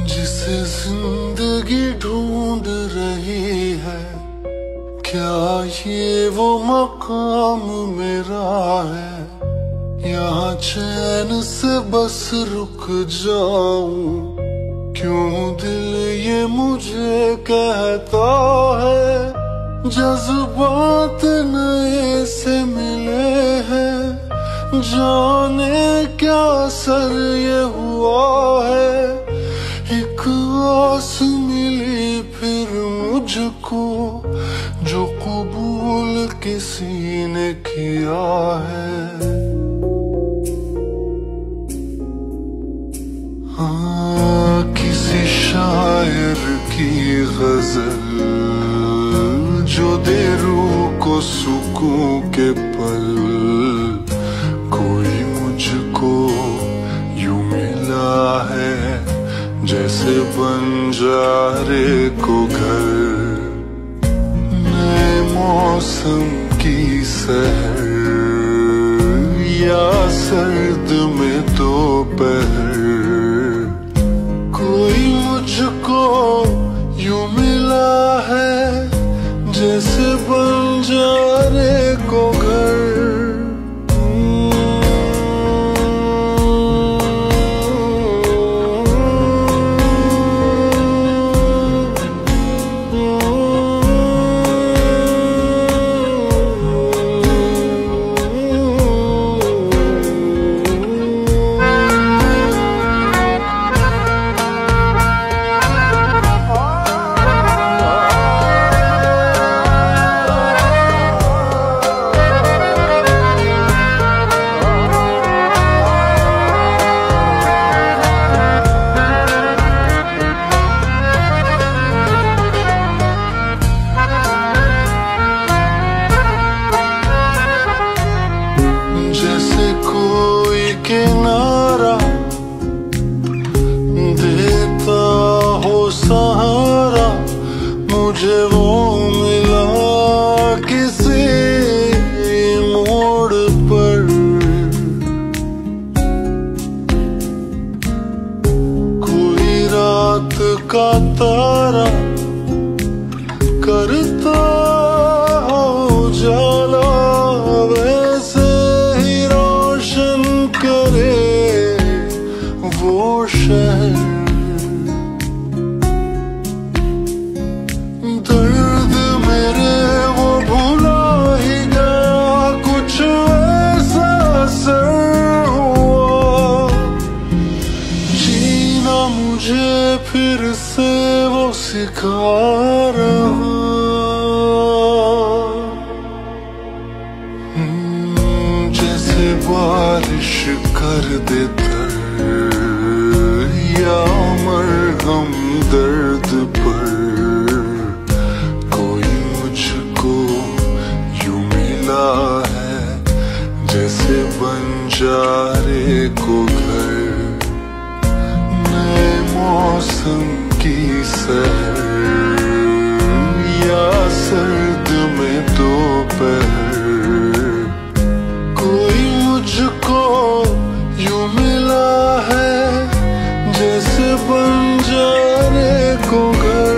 जिसे जिंदगी ढूंढ रही है, क्या ये वो मकाम मेरा है? यहाँ चैन से बस रुक जाऊं, क्यों दिल ये मुझे कहता है? जज्बात नए से मिले हैं, जाने क्या असर ये हुआ है। एक आस मिली फिर मुझको, जो कबूल किसी ने किया है। हाँ, किसी शायर की गजल जो दे रूह को सुकून के पल। कोई मुझको यूं मिला है, जैसे बंजारे को घर। नए मौसम की सहर या सर्द में दोपहर। कोई मुझको यूं मिला है, जैसे बंजारे को घर। किनारा देता हो सहारा, मुझे वो मिला किसी मोड़ पर। कोई रात का तारा करता हो जाला, वैसे ही रोशन करे वो शहर। दर्द मेरे वो भुला ही गया, कुछ ऐसा असर हुआ। जीना मुझे फिर से वो सिखा रहा। जैसे बारिश कर देता या मरहम दर्द पर। कोई मुझको यूं मिला है, जैसे बंजारे को घर। नए मौसम की सहर या सर्द में दोपहर। कोई मुझको यूं मिला है, जैसे बंजारे को घर।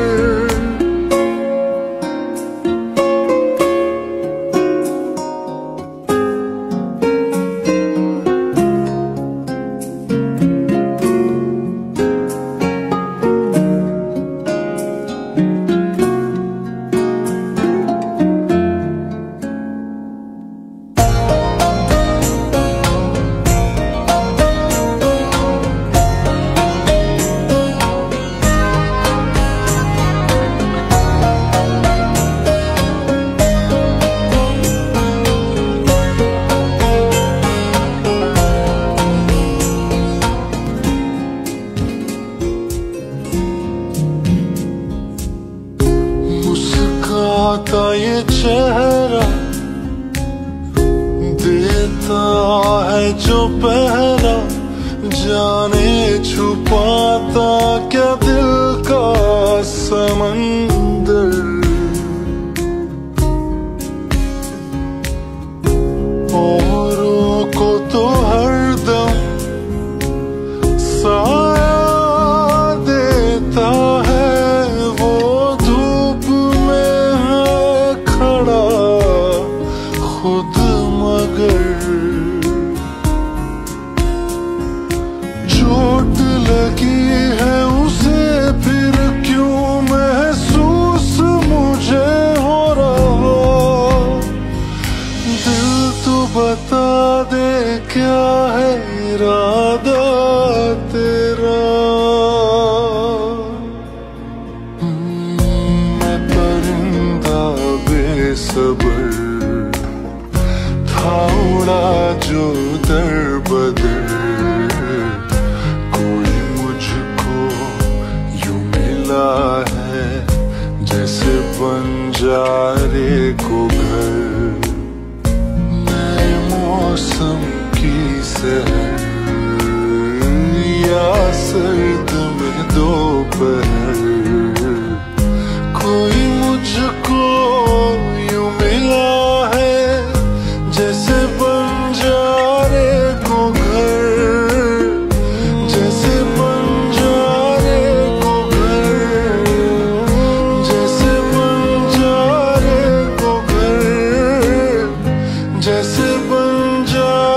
मुस्काता ये चेहरा देता है जो पहरा, जाने छुपाता क्या दिल का समंदर। औरों को तो हरदम साया दे बंजारे को घर, नए मौसम की सहर या सर्द में दोपहर, कोई मुझको यूं मिला है जैसे बंजारे को घर, जैसे बंजारे को घर, जैसे बंजारे को घर, जैसे बंजारे